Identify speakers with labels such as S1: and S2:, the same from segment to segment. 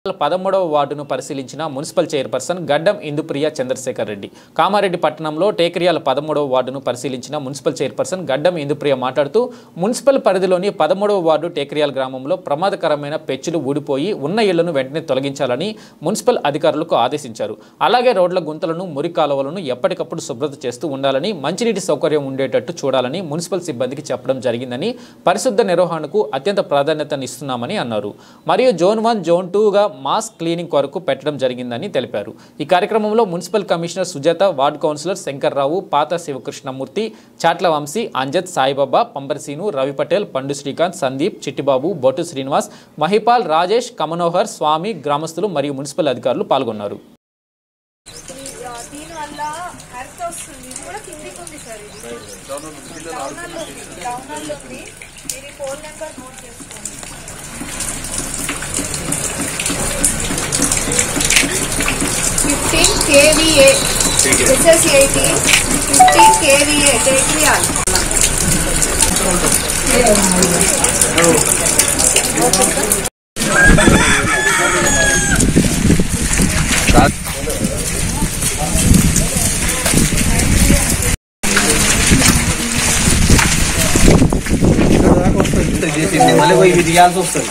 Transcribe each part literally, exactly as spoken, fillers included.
S1: పదమూడవ వార్డును పరిశీలించిన municipal chairperson గడ్డం ఇందుప్రియ చంద్రశేఖర్ రెడ్డి. కామారెడ్డి పట్టణంలో టేకరియాల పదమూడవ వార్డును పరిశీలించిన మున్సిపల్ చైర్పర్సన్ గడ్డం ఇందుప్రియ మాట్లాడుతూ మున్సిపల్ పరిధిలోని పదమూడవ వార్డు టేకరియాల గ్రామంలో ప్రమాదకరమైన పెచ్చులు ఊడిపోయి ఉన్న ఇళ్లను వెంటనే తొలగించాలని మున్సిపల్ అధికారులకు ఆదేశించారు. అలాగే రోడ్ల గుంతలను, మురి కాలువలను ఎప్పటికప్పుడు శుభ్రత చేస్తూ ఉండాలని, మంచినీటి సౌకర్యం ఉండేటట్టు చూడాలని మున్సిపల్ సిబ్బందికి చెప్పడం జరిగిందని, పరిశుద్ధ నిర్వహణకు అత్యంత ప్రాధాన్యతనిస్తున్నామని అన్నారు. మరియు జోన్ వన్ జోన్ టూగా మాస్ క్లీనింగ్ కొరకు పెట్టడం జరిగిందని తెలిపారు. ఈ కార్యక్రమంలో municipal commissioner Sujatha, ward councillor Shankarrao, పాత శివకృష్ణమూర్తి, చాట్ల వంశీ, అంజద్, సాయిబాబా, పంబర్సీను, రవి పటేల్, పండు శ్రీకాంత్, సందీప్, చిట్టిబాబు, బొట్టు శ్రీనివాస్, మహిపాల్, రాజేష్, కమనోహర్, స్వామి, గ్రామస్తులు మరియు మున్సిపల్ అధికారులు పాల్గొన్నారు.
S2: fifteen K V A S S eighteen fifteen K V A Tekrial
S3: మళ్ళీ పోయి ఇది చేయాల్సి వస్తుంది.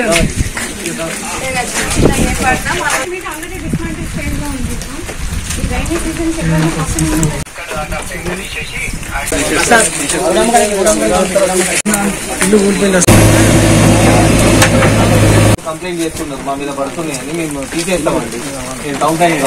S3: కంప్లైంట్ చేస్తున్నారు, మా మీద పడుతున్నాయి అని మేము తీసేస్తామండి. టౌన్ ప్లానింగ్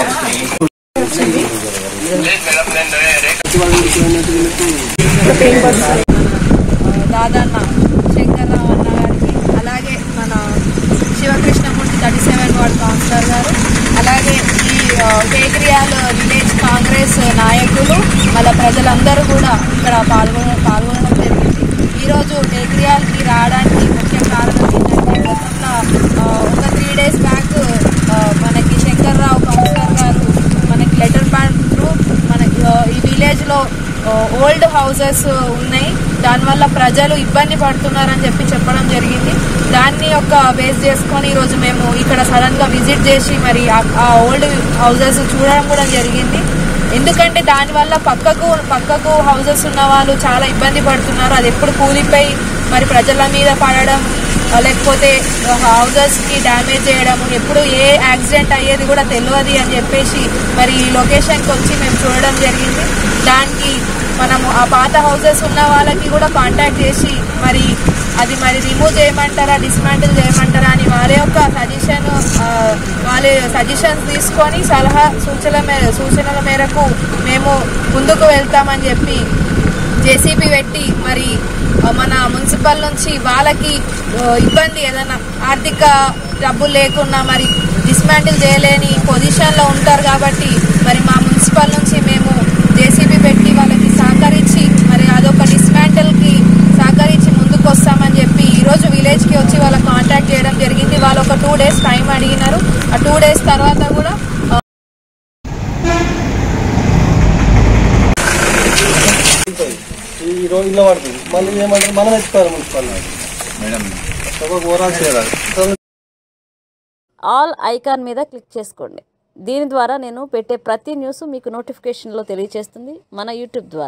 S2: దాదన్న శంకర్రావు అన్న గారికి, అలాగే మన Sivakrishnamurthy thirty seven ward councillor గారు, అలాగే ఈ టేకరియాల్ విలేజ్ కాంగ్రెస్ నాయకులు, మళ్ళీ ప్రజలందరూ కూడా ఇక్కడ పాల్గొన పాల్గొనడం జరిగింది. ఈరోజు టేకరియాల్కి రావడానికి ముఖ్య కారణం ఏంటంటే, గతంలో ఒక త్రీ డేస్ బ్యాక్ మనకి శంకర్రావు కౌన్సిలర్ గారు మనకి లెటర్ ప్యాడ్ను మనకి ఈ విలేజ్లో ఓల్డ్ హౌసెస్ ఉన్నాయి, దానివల్ల ప్రజలు ఇబ్బంది పడుతున్నారని చెప్పి చెప్పడం జరిగింది. దాన్ని ఒక బేస్ చేసుకొని ఈరోజు మేము ఇక్కడ సడన్గా విజిట్ చేసి మరి ఆ ఓల్డ్ హౌసెస్ చూడడం కూడా జరిగింది. ఎందుకంటే దానివల్ల పక్కకు పక్కకు హౌసెస్ ఉన్న వాళ్ళు చాలా ఇబ్బంది పడుతున్నారు. అది ఎప్పుడు కూలిపోయి మరి ప్రజల మీద పడడం, లేకపోతే హౌసెస్కి డ్యామేజ్ చేయడం, ఎప్పుడు ఏ యాక్సిడెంట్ అయ్యేది కూడా తెలియదు అని చెప్పేసి మరి ఈ లొకేషన్కి వచ్చి మేము చూడడం జరిగింది. దానికి మనము ఆ పాత హౌసెస్ ఉన్న వాళ్ళకి కూడా కాంటాక్ట్ చేసి మరి అది మరి రిమూవ్ చేయమంటారా, డిస్మాంటిల్ చేయమంటారా అని వాళ్ళ యొక్క సజెషన్ వాళ్ళ సజెషన్స్ తీసుకొని సలహా సూచనల మేర సూచనల మేరకు మేము ముందుకు వెళ్తామని చెప్పి జేసీబీ పెట్టి మరి మన మున్సిపల్ నుంచి వాళ్ళకి ఇబ్బంది ఏదైనా ఆర్థిక డబ్బులు లేకున్నా మరి డిస్మాంటిల్ చేయలేని పొజిషన్లో ఉంటారు కాబట్టి మరి మా మున్సిపల్ నుంచి మేము జేసీబీ పెట్టి వాళ్ళకి సహకరించి మరి అదొక డిస్మాంటిల్కి సహకరించి ముందుకు వస్తామని చెప్పి ఈరోజు విలేజ్కి వచ్చి వాళ్ళకి కాంటాక్ట్ చేయడం జరిగింది. వాళ్ళు ఒక టూ డేస్ టైం అడిగినారు. ఆ టూ డేస్ తర్వాత కూడా
S3: ఈ రోజు ఇలా పడుతుంది. మళ్ళీ ఏమంటారు, మనం ఎత్తుకోవాలి మున్సిపల్
S4: ఆల్ ఐకాన్ మీద క్లిక్ చేసుకోండి. దీని ద్వారా నేను పెట్టే ప్రతి న్యూస్ మీకు నోటిఫికేషన్లో తెలియజేస్తుంది మన యూట్యూబ్ ద్వారా.